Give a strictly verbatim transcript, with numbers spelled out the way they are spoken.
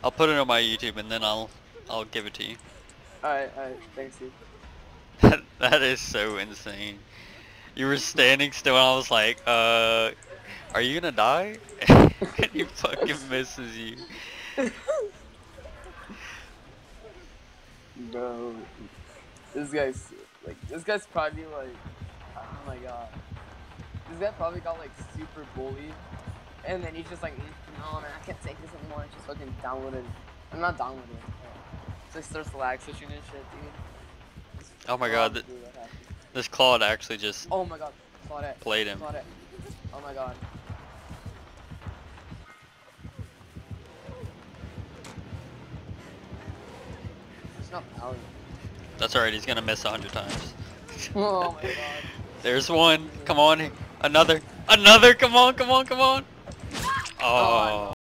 I'll put it on my YouTube and then I'll I'll give it to you. Alright, alright, thanks dude. That, that is so insane. You were standing still and I was like, uh, are you gonna die? And he fucking misses you. Bro, this guy's like, this guy's probably like, oh my god. This guy probably got like super bullied, and then he's just like, no man, I can't take this anymore. Just fucking downloaded. I'm not downloading. So he starts lag switching and shit, dude. It's Oh my god, th this Claude actually just oh my god, Claudette. played him. Claudette. Oh my god. It's not power. That's alright, he's gonna miss a hundred times. Oh my god. There's one. Come on. Another. Another. Come on, come on, come on. Oh.